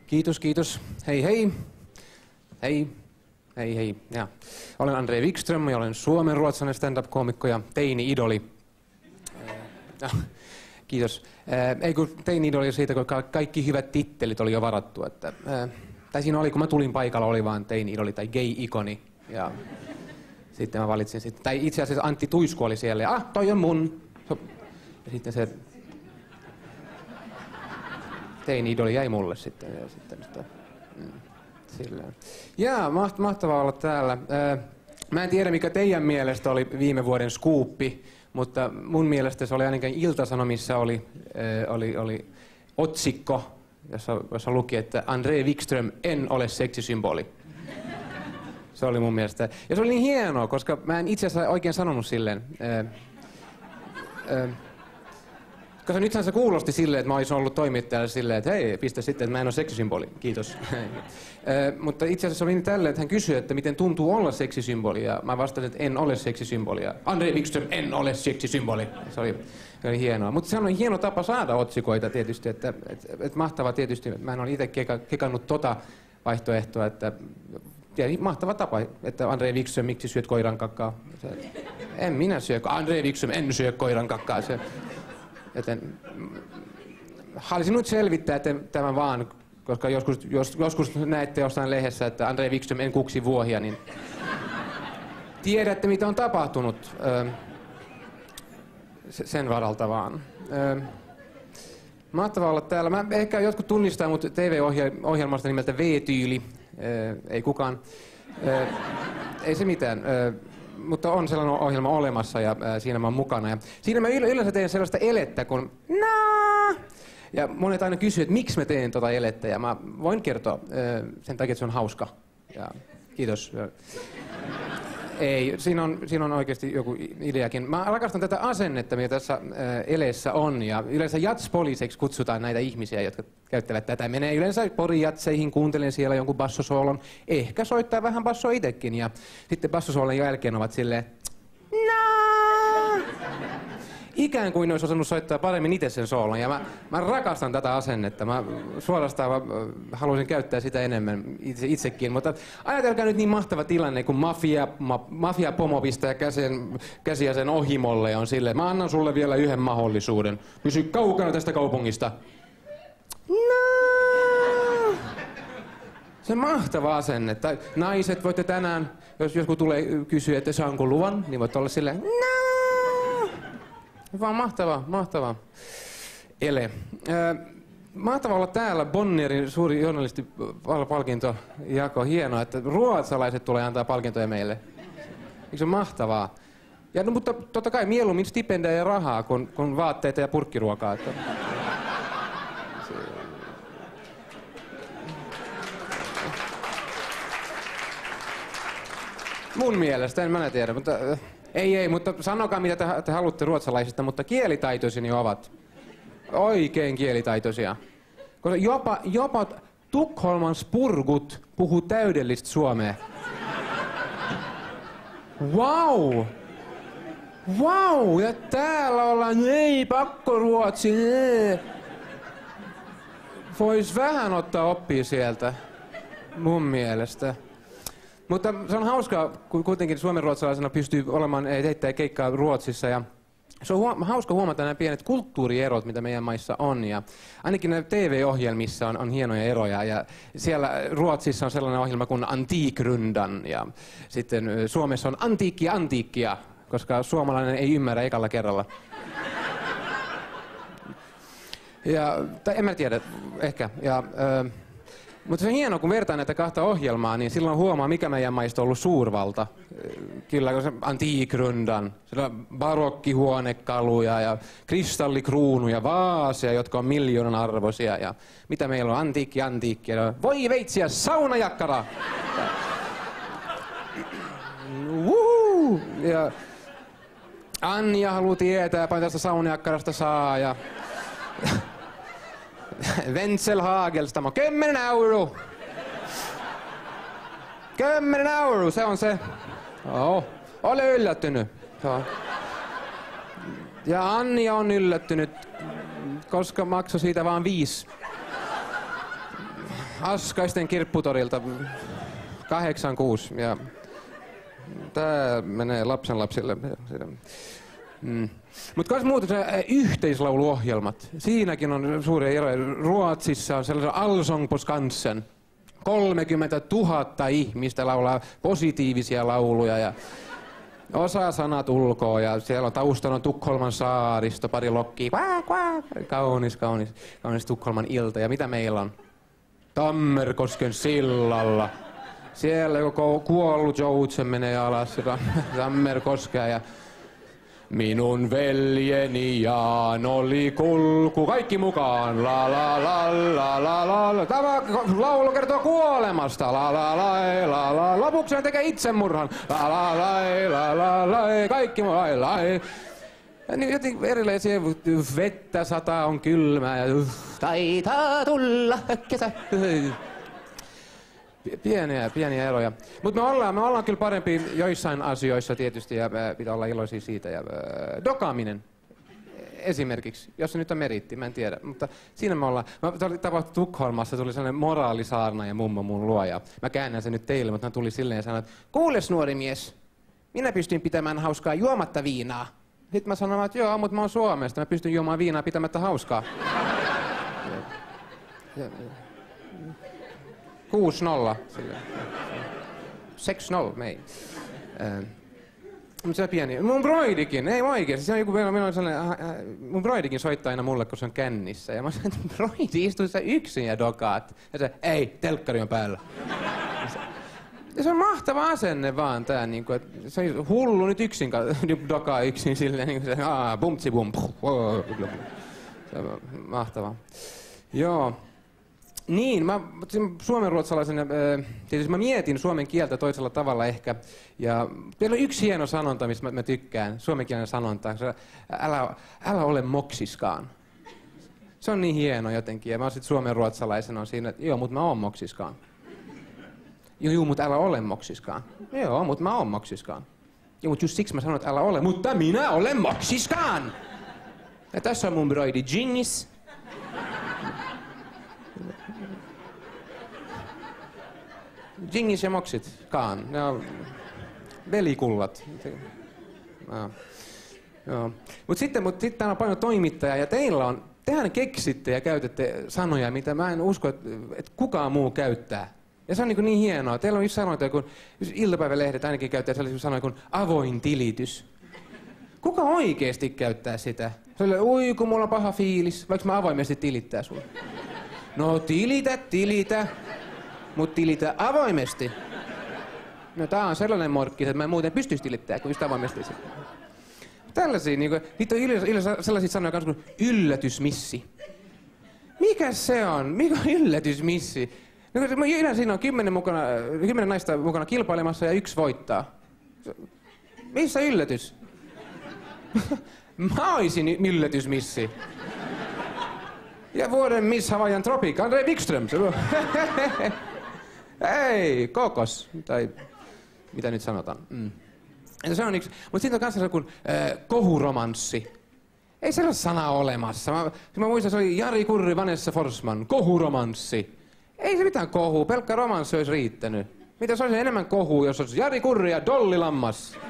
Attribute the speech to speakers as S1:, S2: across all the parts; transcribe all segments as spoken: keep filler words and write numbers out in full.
S1: Kiitos, kiitos. Hei, hei. Hei. Hei, hei. Ja. Olen Andre Wikström ja olen suomen ruotsalainen stand-up-koomikko ja teini-idoli. Ja. Kiitos. Ei kun teini-idoli siitä, kun kaikki hyvät tittelit oli jo varattu. Että, tai siinä oli, kun mä tulin paikalla, oli vaan teini-idoli tai gay-ikoni. Ja sitten mä valitsin sitten. Tai itse asiassa Antti Tuisku oli siellä ja ah, toi on mun. Ja sitten se teini-idoli jäi mulle sitten. Ja sitten sitä, mm, silleen. Jaa, mahtavaa olla täällä. Mä en tiedä, mikä teidän mielestä oli viime vuoden skuuppi, mutta mun mielestä se oli ainakin Ilta-Sanomissa oli, oli, oli otsikko, jossa, jossa luki, että Andre Wikström, en ole seksisymboli. Se oli mun mielestä. Ja se oli niin hienoa, koska mä en itse asiassa oikein sanonut silleen. Ää, ää, koska nythän se kuulosti silleen, että mä olisin ollut toimittajalle silleen, että hei, pistä sitten, että mä en ole seksisymboli. Kiitos. Ää, mutta itse asiassa oli niin tälleen, että hän kysyi, että miten tuntuu olla seksisymboli. Ja mä vastasin, että en ole seksisymboli. Ja Andre Wikström, en ole seksisymboli. Se oli, se oli hienoa. Mutta se on hieno tapa saada otsikoita tietysti. Että, et, et mahtavaa tietysti. Mä en ole itse keka, kekannut tota vaihtoehtoa, että ja mahtava tapa, että Andre Wikström, miksi syöt koiran kakkaa? Se, en minä syö, Andre Wikström, en syö koiran kakkaa. Se, joten haluaisin nyt selvittää että tämän vaan, koska joskus, jos, joskus näette jossain lehdessä, että Andre Wikström, en kuksi vuohia, niin tiedätte, mitä on tapahtunut. Ö, sen varalta vaan. Ö, mahtavaa olla täällä. Mä ehkä jotkut tunnistaa mut T V-ohjelmasta nimeltä V-tyyli. Ee, ei kukaan. Ee, ei se mitään. Ee, mutta on sellainen ohjelma olemassa ja ää, siinä mä oon mukana. Ja siinä mä yleensä teen sellaista elettä kun naa. Ja monet aina kysyy, että miksi mä teen tota elettä. Ja mä voin kertoa ee, sen takia, että se on hauska. Ja kiitos. Ei, siinä on, siinä on oikeasti joku ideakin. Mä rakastan tätä asennetta, mitä tässä ää, eleessä on. Ja yleensä jatspoliiseiksi kutsutaan näitä ihmisiä, jotka käyttävät tätä. Menee yleensä porijatseihin, kuuntelen siellä jonkun bassosoolon. Ehkä soittaa vähän bassoa itsekin. Ja sitten bassosoolon jälkeen ovat silleen naa! Ikään kuin ne olisi osannut soittaa paremmin itse sen soolon. Ja mä, mä rakastan tätä asennetta. Mä suorastaan mä haluaisin käyttää sitä enemmän itse, itsekin. Mutta ajatelkaa nyt niin mahtava tilanne, kun mafia, ma, mafia-pomo pistää käsen, käsiä sen ohimolle ja on silleen, mä annan sulle vielä yhden mahdollisuuden. Pysy kaukana tästä kaupungista. No. Se mahtava asenne. Tai naiset voitte tänään, jos joku tulee kysyä, että saanko luvan, niin voitte olla silleen, no. Vaan mahtava, mahtava ele. Äh, mahtava olla täällä. Bonnierin suuri journalistipalkinto jako. Hienoa, että ruotsalaiset tulee antaa palkintoja meille. Eikö se mahtavaa? Ja, no, mutta totta kai mieluummin stipendejä ja rahaa kuin, kuin vaatteita ja purkkiruokaa. Että mun mielestä, en mä tiedä, mutta äh, ei, ei, mutta sanokaa mitä te, te haluatte ruotsalaisista, mutta kielitaitoisini ovat oikein kielitaitoisia. Koska jopa, jopa Tukholman spurgut puhuu täydellistä suomea. Wow! Wow! Ja täällä ollaan, ei pakko ruotsi. Vois vähän ottaa oppia sieltä, mun mielestä. Mutta se on hauskaa, kun kuitenkin suomenruotsalaisena pystyy olemaan heittämään keikkaa Ruotsissa. Ja se on huom- hauska huomata nämä pienet kulttuurierot, mitä meidän maissa on. Ja ainakin nämä T V-ohjelmissa on, on hienoja eroja. Ja siellä Ruotsissa on sellainen ohjelma kuin Antikrundan. Ja sitten Suomessa on Antiikkia Antiikkia, koska suomalainen ei ymmärrä ekalla kerralla. Ja, tai en mä tiedä, ehkä. Ja, ö, mutta se on hienoa, kun vertaa näitä kahta ohjelmaa, niin silloin huomaa, mikä meidän maista on ollut suurvalta. Kyllä, kun se Antikrundan, siellä on barokkihuonekaluja ja kristallikruunuja, vaaseja, jotka on miljoonan arvoisia. Ja mitä meillä on? Antiikki, antiikki. Ja voi veitsiä, saunajakkara! Uhu! Ja Anja haluaa tietää, paljon tästä saunajakkarasta saa. Ja Wenzel Hagelstam, kymmenen euro! Kymmenen euro, se on se. Oh, ole yllättynyt. Joo. Ja Anja on yllättynyt, koska maksoi siitä vaan viisi. Askaisten kirpputorilta kahdeksan kuusi ja tää menee lapsenlapsille. Mm. Mutta kas muuten se yhteislauluohjelmat, siinäkin on suuria eroja. Ruotsissa on sellainen Allsång på Skansen. kolmekymmentätuhatta ihmistä laulaa positiivisia lauluja ja osaa sanat ulkoa ja siellä on taustalla on Tukholman saaristo, pari lokkia. Kvää, kvää. Kaunis, kaunis, kaunis Tukholman ilta. Ja mitä meillä on? Tammerkosken sillalla. Siellä koko kuollut joutsen menee alas Tammerkoskea ja minun veljeni Jaan oli kulku, kaikki mukaan, la la la la la la. Tämä laulu kertoo kuolemasta, la la la la la. Lopuksi hän tekee itsemurhan, la la la la la la. Kaikki mukaan, la la. Niin jotenkin erilaisia, vettä sataa, on kylmää ja taitaa tulla kesä. Pieniä, pieniä eroja. Mutta me ollaan, me ollaan kyllä parempi joissain asioissa tietysti ja pitää olla iloisia siitä. Ja, äh, dokaaminen esimerkiksi, jos se nyt on meriitti, mä en tiedä. Mutta siinä me ollaan. Mä tapahtui Tukholmassa, tuli sellainen moraalisaarna ja mummo mun luo. Ja mä käännän sen nyt teille, mutta hän tuli silleen ja sanoi, että kuules nuori mies, minä pystyn pitämään hauskaa juomatta viinaa. Sitten mä sanoin, että joo, mutta mä oon Suomesta, mä pystyn juomaan viinaa pitämättä hauskaa. ja, ja, kuusi nolla. Seks nolla, mei. Äh, mutta se on pieni. Mun broidikin, ei oikeesti. Se on joku, meillä on sellainen, äh, äh, mun broidikin soittaa aina mulle, kun se on kännissä. Ja mä sanoin, että broidi, istuu sä yksin ja dokaat. Ja se, ei, telkkari on päällä. Ja se on mahtava asenne vaan tää, niinku, että se on hullu nyt yksin, dokaa yksin silleen, niinku se, aah, bumtsi bum. Se on mahtavaa. Joo. Niin, mä suomenruotsalaisena, tietysti mä mietin suomen kieltä toisella tavalla ehkä. Ja vielä on yksi hieno sanonta, mistä mä, mä tykkään, suomenkielinen sanonta. Se, älä, älä ole moksiskaan. Se on niin hieno jotenkin. Ja mä sit suomenruotsalaisena on siinä, että joo, mutta mä oon moksiskaan. Joo, joo, mutta älä ole moksiskaan. Joo, mutta mä oon moksiskaan. Joo, mutta just siksi mä sanon, että älä ole, mutta minä olen moksiskaan! Ja tässä on mun broidi Gingis. Gingis ja moksit, kaan. Ne on velikullat. No. Joo. Mut sitten, mut sitten täällä on paljon toimittajia ja teillä on, tehän keksitte ja käytätte sanoja, mitä mä en usko, että et kukaan muu käyttää. Ja se on niin, niin hienoa. Teillä on yksi sanoja, kun iltapäivälehdet ainakin käyttää sellaisia sanoja kuin avoin tilitys. Kuka oikeesti käyttää sitä? Sellainen, ui kun mulla on paha fiilis, vaikka mä avoimesti tilittää sulle. No tilitä, tilitä. Mut tilitä avoimesti. No tää on sellainen morkki, että mä en muuten pystyisi tilittämään kuin just avoimesti. Tällaisia niinku, niitä on yleensä, yleensä sellaisia sanoja kanssa kuin yllätysmissi. Mikä se on? Mikä on yllätysmissi? No, yleensä siinä on kymmenen, mukana, kymmenen naista mukana kilpailemassa ja yksi voittaa. Missä yllätys? Mä oisin yllätysmissi. Ja vuoden Miss Hawaiian Tropic, Andrei Wikström. Ei, kokos. Tai mitä nyt sanotaan. Mm. Se on yksi. Mutta sitten on kanssa se kuin äh, kohuromanssi. Ei sellaista sanaa olemassa. Mä, mä muistan, se oli Jari Kurri, Vanessa Forsman. Kohuromanssi. Ei se mitään kohua, pelkkä romanssi olisi riittänyt. Mitä se olisi enemmän kohua, jos olisi Jari Kurri ja Dolly Lammas?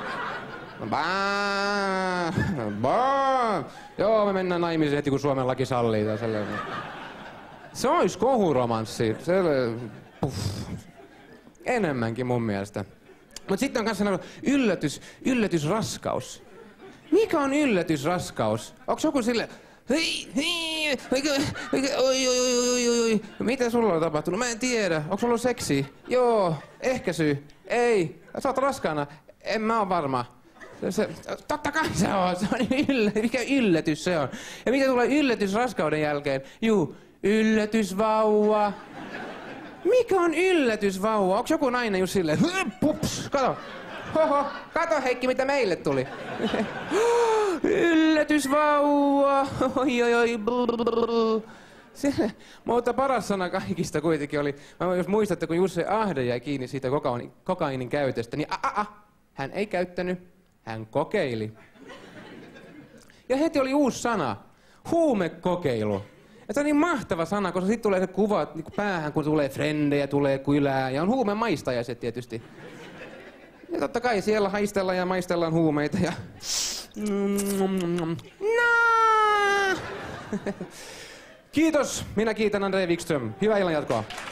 S1: Bää, bää. Joo, me mennään naimisiin heti, kun Suomen laki sallii. Se olisi kohuromanssi. Se puff. Enemmänkin mun mielestä. Mutta sitten on kanssa yllätys, yllätysraskaus. Mikä on yllätysraskaus? Onko joku sille... Hei, hei, oi, oi, oi, oi, oi. Mitä sulla on tapahtunut? Mä en tiedä. Onko sulla ollut seksiä? Joo, ehkäisy. Ei. Sä oot raskaana. En mä oo varma. Se, se, totta kai se on. Se on yllä, mikä yllätys se on. Ja mitä tulee yllätys raskauden jälkeen? Juu, yllätysvauva. Mikä on yllätysvauva? Onko joku nainen just silleen? Pups, kato. Hoho, kato Heikki, mitä meille tuli. Yllätysvauva. Oi, oi, oi. Se, mutta paras sana kaikista kuitenkin oli, mä jos muistatte, kun Jussi Ahde jäi kiinni siitä kokaini, kokainin käytöstä, niin a, a, a, hän ei käyttänyt, hän kokeili. Ja heti oli uusi sana, huumekokeilu. Ja se on niin mahtava sana, koska sitten tulee se kuva niin päähän, kun tulee frendejä, tulee kylää ja on huumemaistajaiset tietysti. Ja totta kai siellä haistellaan ja maistellaan huumeita ja... Kiitos, minä kiitän André Wikström. Hyvää illanjatkoa.